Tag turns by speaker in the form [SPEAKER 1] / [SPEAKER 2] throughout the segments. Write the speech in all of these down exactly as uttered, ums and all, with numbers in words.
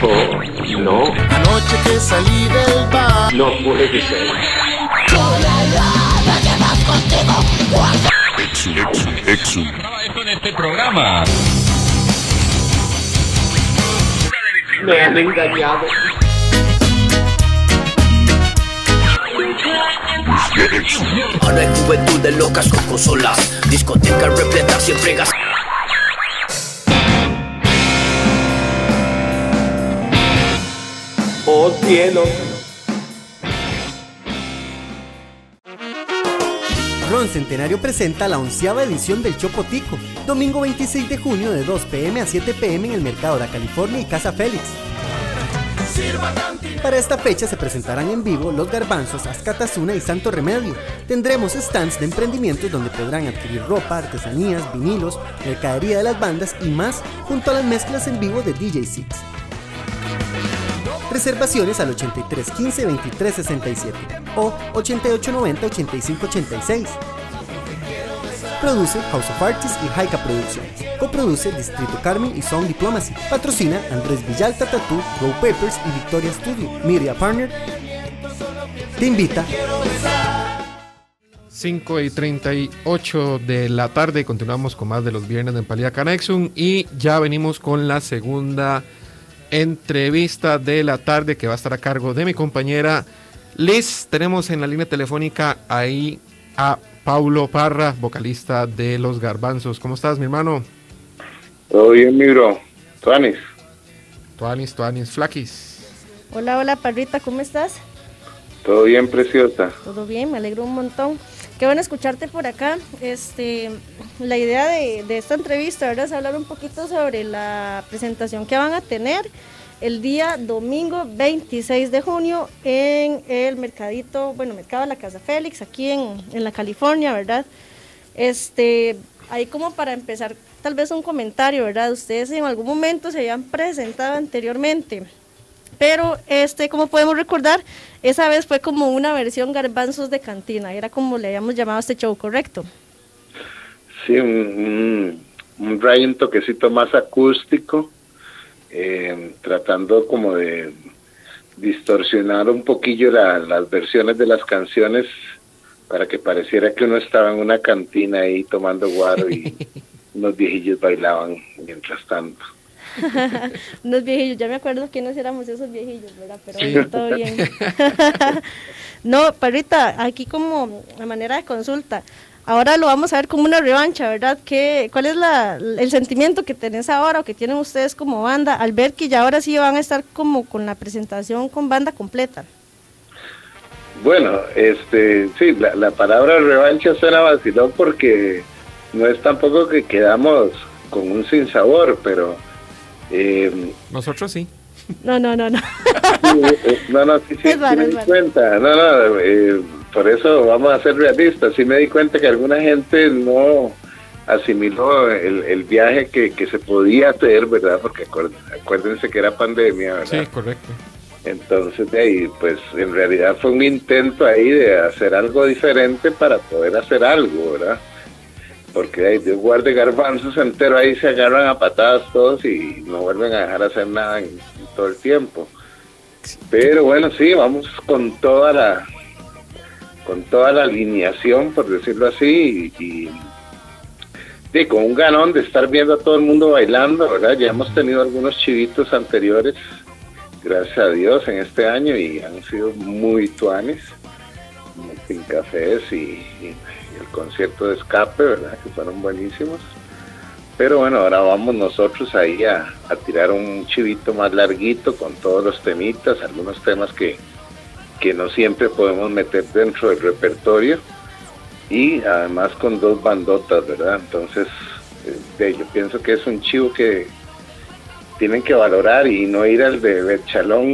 [SPEAKER 1] Oh, no.
[SPEAKER 2] Anoche que salí del bar.
[SPEAKER 1] No puede ser.
[SPEAKER 3] Exum, Exum, Exum.
[SPEAKER 4] En este programa.
[SPEAKER 1] Me han engañado.
[SPEAKER 5] Ahora hay juventud de locas con consolas, discotecas repletas siempre gas.
[SPEAKER 1] Oh cielo.
[SPEAKER 6] Ron Centenario presenta la onceava edición del Chopo Tico, domingo veintiséis de junio de dos pe eme a siete pe eme en el Mercado de California y Casa Félix. Para esta fecha se presentarán en vivo Los Garbanzos, Azcatazuna y Santo Remedio. Tendremos stands de emprendimientos donde podrán adquirir ropa, artesanías, vinilos, mercadería de las bandas y más, junto a las mezclas en vivo de D J Six. Reservaciones al ochenta y tres quince veintitrés sesenta y siete o ochenta y ocho noventa ochenta y cinco ochenta y seis. Produce House of Artists y Haika Productions. Coproduce Distrito Carmen y Sound Diplomacy. Patrocina Andrés Villalta Tattoo, Go Papers y Victoria Studio. Media Partner te invita.
[SPEAKER 7] cinco y treinta y ocho de la tarde. Continuamos con más de los viernes de Empalía Canexum. Y ya venimos con la segunda entrevista de la tarde, que va a estar a cargo de mi compañera Liz. Tenemos en la línea telefónica ahí a Paulo Parra, vocalista de Los Garbanzos. ¿Cómo estás, mi hermano?
[SPEAKER 8] Todo bien, mi bro. Tuanis.
[SPEAKER 7] Tuanis, Tuanis, Flaquis.
[SPEAKER 9] Hola, hola, Parrita, ¿cómo estás?
[SPEAKER 8] Todo bien, preciosa.
[SPEAKER 9] Todo bien, me alegro un montón. Qué bueno escucharte por acá. Este, la idea de, de esta entrevista, ¿verdad?, es hablar un poquito sobre la presentación que van a tener el día domingo veintiséis de junio en el mercadito, bueno, mercado de la Casa Félix, aquí en, en la California, ¿verdad? Este, ahí como para empezar, tal vez un comentario, ¿verdad? Ustedes en algún momento se habían presentado anteriormente, pero este, como podemos recordar, esa vez fue como una versión Garbanzos de cantina, era como le habíamos llamado a este show, ¿correcto?
[SPEAKER 8] Sí, un, un, un ray, un toquecito más acústico, eh, tratando como de distorsionar un poquillo la, las versiones de las canciones para que pareciera que uno estaba en una cantina ahí tomando guaro y unos viejillos bailaban mientras tanto.
[SPEAKER 9] Unos viejillos, ya me acuerdo quiénes éramos esos viejillos, ¿verdad? Pero
[SPEAKER 7] sí.
[SPEAKER 9] Bueno, todo bien. No, Parrita, aquí como a manera de consulta, ahora lo vamos a ver como una revancha, ¿verdad? ¿Qué, ¿Cuál es la, el sentimiento que tenés ahora o que tienen ustedes como banda al ver que ya ahora sí van a estar como con la presentación con banda completa?
[SPEAKER 8] Bueno, este, sí, la, la palabra revancha suena vacilón porque no es tampoco que quedamos con un sinsabor, pero Eh,
[SPEAKER 7] nosotros sí.
[SPEAKER 9] No, no, no, no.
[SPEAKER 8] No, no, sí, sí,
[SPEAKER 9] es
[SPEAKER 8] sí
[SPEAKER 9] vale,
[SPEAKER 8] me di
[SPEAKER 9] vale.
[SPEAKER 8] cuenta. No, no, eh, por eso vamos a ser realistas. Sí me di cuenta que alguna gente no asimiló el, el viaje que, que se podía hacer, ¿verdad? Porque acuérdense que era pandemia, ¿verdad?
[SPEAKER 7] Sí, correcto.
[SPEAKER 8] Entonces, de ahí, pues, en realidad fue un intento ahí de hacer algo diferente para poder hacer algo, ¿verdad? Porque ahí Dios guarde Garbanzos entero, ahí se agarran a patadas todos y no vuelven a dejar hacer nada en, en todo el tiempo. Pero bueno, sí, vamos con toda la con toda la alineación, por decirlo así, y, y, y con un ganón de estar viendo a todo el mundo bailando, ¿verdad? Ya hemos tenido algunos chivitos anteriores, gracias a Dios, en este año, y han sido muy tuanes, como Sin Cafés y, y el concierto de Escape, ¿verdad?, que fueron buenísimos. Pero bueno, ahora vamos nosotros ahí a, a tirar un chivito más larguito con todos los temitas, algunos temas que, que no siempre podemos meter dentro del repertorio, y además con dos bandotas, ¿verdad? Entonces, eh, yo pienso que es un chivo que tienen que valorar y no ir al de Berchalón.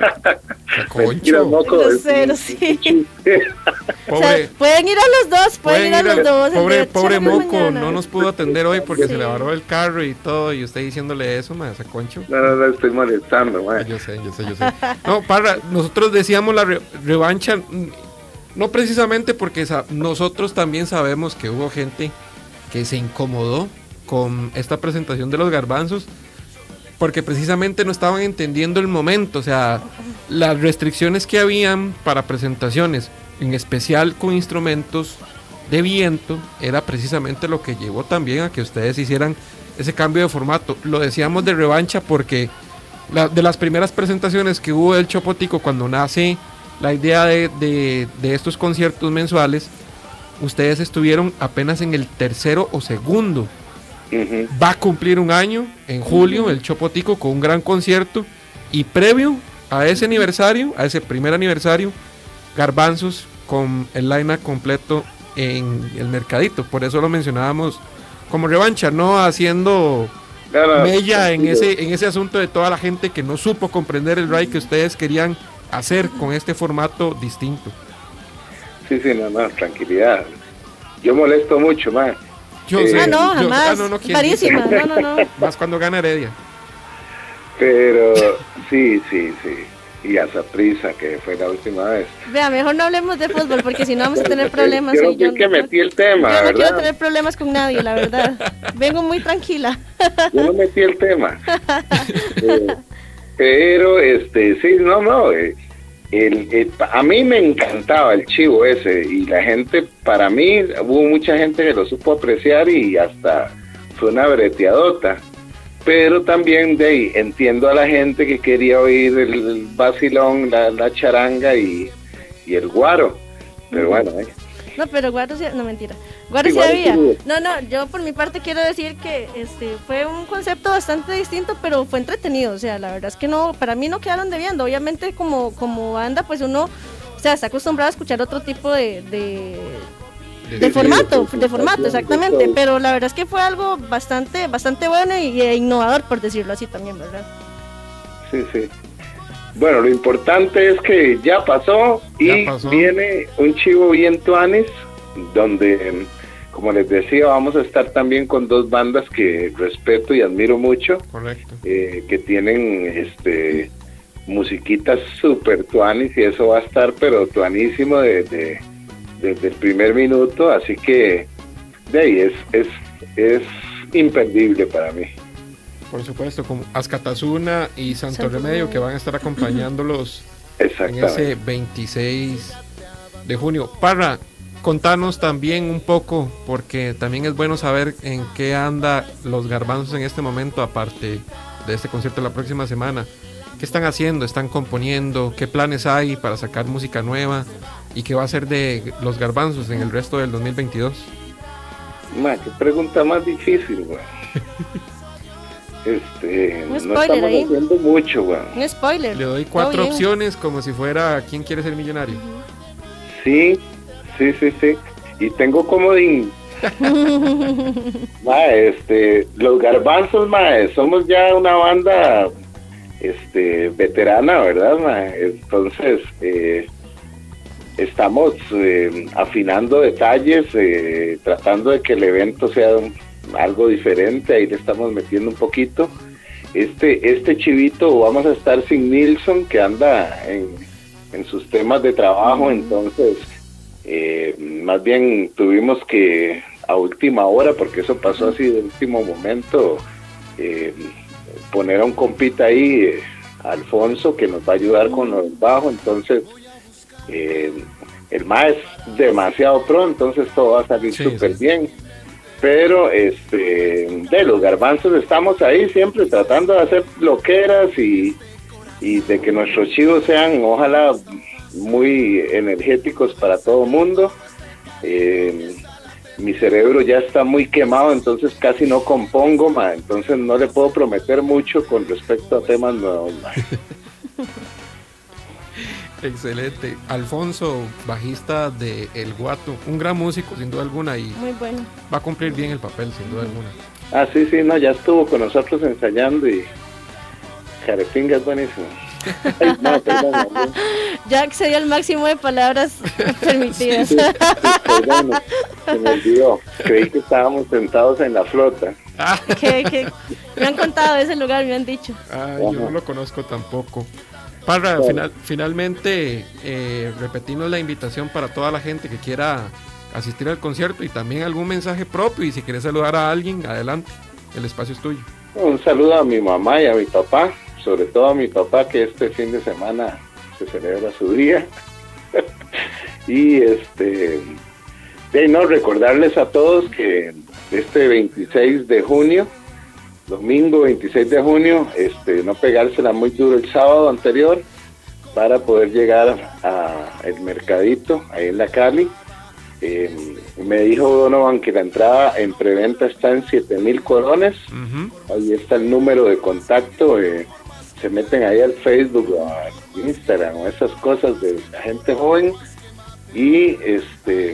[SPEAKER 7] Concho.
[SPEAKER 8] Moco,
[SPEAKER 9] Grosero, sí.
[SPEAKER 7] Pobre,
[SPEAKER 9] O sea, pueden ir a los dos, pueden, ir a los
[SPEAKER 7] al-
[SPEAKER 9] dos. el
[SPEAKER 7] Pobre,
[SPEAKER 9] de
[SPEAKER 7] pobre
[SPEAKER 9] Charlie
[SPEAKER 7] Moco,
[SPEAKER 9] mañana.
[SPEAKER 7] no nos pudo atender hoy porque
[SPEAKER 9] Sí.
[SPEAKER 7] se le varó el carro y todo, y usted diciéndole eso, ma, esa Concho.
[SPEAKER 8] No, no, no estoy molestando, man.
[SPEAKER 7] Yo sé, yo sé, yo sé. No, Parra, nosotros decíamos la re- revancha, mm, no precisamente porque sa- nosotros también sabemos que hubo gente que se incomodó con esta presentación de Los Garbanzos, porque precisamente no estaban entendiendo el momento, o sea, las restricciones que habían para presentaciones, en especial con instrumentos de viento, era precisamente lo que llevó también a que ustedes hicieran ese cambio de formato. Lo decíamos de revancha porque la, de las primeras presentaciones que hubo del Chopotico, cuando nace la idea de, de, de estos conciertos mensuales, ustedes estuvieron apenas en el tercero o segundo. Uh-huh. Va a cumplir un año en julio uh-huh. el Chopotico con un gran concierto, y previo a ese aniversario, a ese primer aniversario, Garbanzos con el line-up completo en el mercadito. Por eso lo mencionábamos como revancha, no haciendo no, no, mella en ese, en ese asunto de toda la gente que no supo comprender el ride que ustedes querían hacer con este formato distinto.
[SPEAKER 8] Sí, sí, no, no, tranquilidad. Yo molesto mucho, más.
[SPEAKER 9] Yo, eh, ah, no, jamás. Yo, ah, no, no, Parísima, no, no, no.
[SPEAKER 7] Más cuando gana Heredia.
[SPEAKER 8] Pero, sí, sí, sí. Y a Saprissa, que fue la última vez.
[SPEAKER 9] Vea, mejor no hablemos de fútbol, porque si no vamos a tener problemas.
[SPEAKER 8] Yo no sé que metí el tema,
[SPEAKER 9] Yo no
[SPEAKER 8] ¿verdad?
[SPEAKER 9] quiero tener problemas con nadie, la verdad. Vengo muy tranquila.
[SPEAKER 8] Yo no metí el tema. eh, pero, este, sí, no, no. Eh, el, el, a mí me encantaba el chivo ese, y la gente, para mí, hubo mucha gente que lo supo apreciar y hasta fue una breteadota. Pero también de ahí entiendo a la gente que quería oír el, el vacilón, la, la charanga y, y el guaro. Pero bueno, ¿eh?
[SPEAKER 9] No, pero guaro sí, no, mentira. Guaro sí, sí había. Sí. No, no, yo por mi parte quiero decir que este fue un concepto bastante distinto, pero fue entretenido. O sea, la verdad es que no, para mí no quedaron debiendo. Obviamente como, como banda, pues uno, o sea, está acostumbrado a escuchar otro tipo de... de De formato, de formato, exactamente, pero la verdad es que fue algo bastante bastante bueno y, e innovador, por decirlo así también, ¿verdad?
[SPEAKER 8] Sí, sí. Bueno, lo importante es que ya pasó y ya pasó. Viene un chivo bien tuanis, donde, como les decía, vamos a estar también con dos bandas que respeto y admiro mucho.
[SPEAKER 7] Correcto.
[SPEAKER 8] Eh, que tienen este musiquitas super tuanis, y eso va a estar pero tuanísimo de... de desde el primer minuto, así que de ahí es, es, es imperdible para mí.
[SPEAKER 7] Por supuesto, como Ascatasuna y Santo, Santo Remedio, Remedio, que van a estar acompañándolos en ese veintiséis de junio. Parra, contanos también un poco, porque también es bueno saber en qué anda los Garbanzos en este momento, aparte de este concierto la próxima semana. ¿Qué están haciendo? ¿Están componiendo? ¿Qué planes hay para sacar música nueva? ¿Y qué va a ser de los Garbanzos en el resto del dos mil veintidós?
[SPEAKER 8] Ma, qué pregunta más difícil, güey. Este,
[SPEAKER 9] un spoiler no estamos ahí.
[SPEAKER 8] Haciendo mucho, güey.
[SPEAKER 9] Un spoiler.
[SPEAKER 7] Le doy cuatro opciones como si fuera ¿Quién quiere ser millonario?
[SPEAKER 8] Sí, sí, sí, sí. Y tengo comodín. Ma, este, los Garbanzos, ma, somos ya una banda este veterana, ¿verdad, ma? Entonces, eh, estamos eh, afinando detalles, eh, tratando de que el evento sea un, algo diferente, ahí le estamos metiendo un poquito. Este este chivito vamos a estar sin Nilsson, que anda en, en sus temas de trabajo, mm. entonces eh, más bien tuvimos que a última hora, porque eso pasó así de último momento, eh, poner a un compita ahí, eh, Alfonso, que nos va a ayudar con el bajo, entonces eh, el M A es demasiado pro, entonces todo va a salir súper sí, sí. bien, pero este de los Garbanzos estamos ahí siempre tratando de hacer loqueras y, y de que nuestros chivos sean ojalá muy energéticos para todo el mundo. eh, mi cerebro ya está muy quemado, entonces casi no compongo, ma, entonces no le puedo prometer mucho con respecto a temas nuevos, ma.
[SPEAKER 7] Excelente. Alfonso, bajista de El Guato, un gran músico sin duda alguna y
[SPEAKER 9] muy bueno.
[SPEAKER 7] Va a cumplir bien el papel sin duda alguna.
[SPEAKER 8] Ah, sí, sí, no, ya estuvo con nosotros ensayando y Jarepinga es buenísimo. Ay, no, perdón, perdón.
[SPEAKER 9] Ya excedió el máximo de palabras permitidas.
[SPEAKER 8] Sí, sí, sí, perdón, se me olvidó. Creí que estábamos sentados en la flota.
[SPEAKER 9] ¿Qué, qué? Me han contado de ese lugar, me han dicho.
[SPEAKER 7] Ah, yo no lo conozco tampoco. Parra, bueno. final, finalmente eh, repetimos la invitación para toda la gente que quiera asistir al concierto y también algún mensaje propio, y si quieres saludar a alguien, adelante. el espacio es tuyo.
[SPEAKER 8] Un saludo a mi mamá y a mi papá, sobre todo a mi papá, que este fin de semana se celebra su día. Y este, de no recordarles a todos que este veintiséis de junio, domingo veintiséis de junio, este, no pegársela muy duro el sábado anterior para poder llegar al mercadito ahí en la Cali. Eh, me dijo Donovan que la entrada en preventa está en siete mil colones. Uh-huh. Ahí está el número de contacto. Eh, se meten ahí al Facebook o al Instagram o esas cosas de la gente joven y este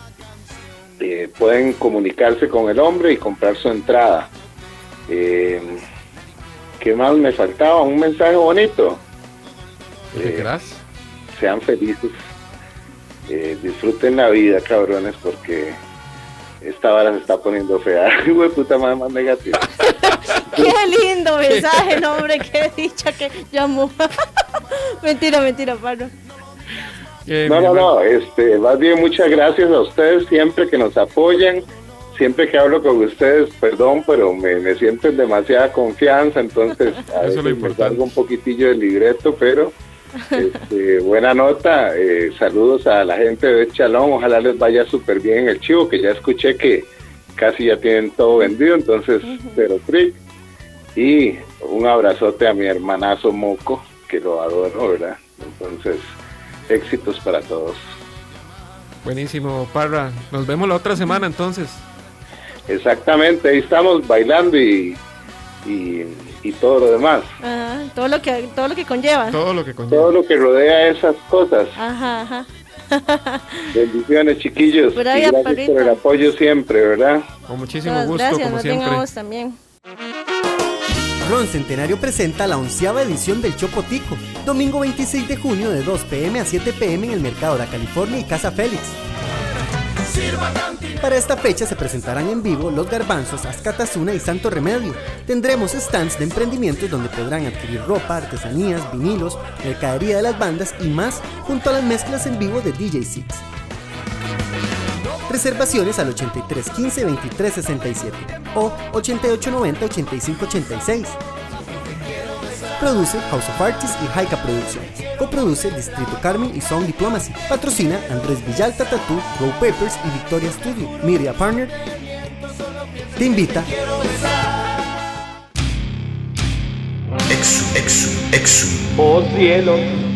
[SPEAKER 8] eh, pueden comunicarse con el hombre y comprar su entrada. Eh, ¿Qué más me faltaba? Un mensaje bonito.
[SPEAKER 7] Eh, Gracias.
[SPEAKER 8] Sean felices. Eh, disfruten la vida, cabrones, porque esta vara se está poniendo fea. Güey, puta madre más negativa.
[SPEAKER 9] Qué lindo mensaje, no, hombre, qué dicha que llamó. Mentira, mentira, Pablo.
[SPEAKER 8] Eh, no, no, no, este, más bien muchas gracias a ustedes siempre que nos apoyan. Siempre que hablo con ustedes, perdón, pero me, me siento en demasiada confianza, entonces a veces me salgo un poquitillo del libreto, pero Este, buena nota, eh, saludos a la gente de Chalón, ojalá les vaya súper bien en el chivo, que ya escuché que casi ya tienen todo vendido, entonces pero trick, y un abrazote a mi hermanazo Moco, que lo adoro, ¿verdad? Entonces, éxitos para todos.
[SPEAKER 7] Buenísimo, Parra, nos vemos la otra semana entonces.
[SPEAKER 8] Exactamente, ahí estamos bailando y y y todo lo demás.
[SPEAKER 9] Ajá, todo lo que todo lo que conlleva.
[SPEAKER 7] Todo lo que conlleva.
[SPEAKER 8] Todo lo que rodea esas cosas.
[SPEAKER 9] Ajá, ajá.
[SPEAKER 8] Bendiciones, chiquillos. Y gracias Parrita. Por el apoyo siempre, ¿verdad?
[SPEAKER 7] Con muchísimo
[SPEAKER 9] Todas
[SPEAKER 7] gusto,
[SPEAKER 9] gracias,
[SPEAKER 7] como siempre.
[SPEAKER 9] A vos también.
[SPEAKER 6] Ron Centenario presenta la onceava edición del Chopotico, domingo veintiséis de junio de dos pe eme a siete pe eme en el Mercado La California y Casa Félix. Para esta fecha se presentarán en vivo Los Garbanzos, Azcatazuna y Santo Remedio. Tendremos stands de emprendimientos donde podrán adquirir ropa, artesanías, vinilos, mercadería de las bandas y más, junto a las mezclas en vivo de D J Six. Reservaciones al ochenta y tres quince veintitrés sesenta y siete o ochenta y ocho noventa ochenta y cinco ochenta y seis. Produce House of Artists y Haika Producciones. Coproduce Distrito Carmen y Sound Diplomacy. Patrocina Andrés Villalta Tattoo, Go Papers y Victoria Studio. Media Partner te invita.
[SPEAKER 5] Exu, exu, exu.
[SPEAKER 1] Oh cielo.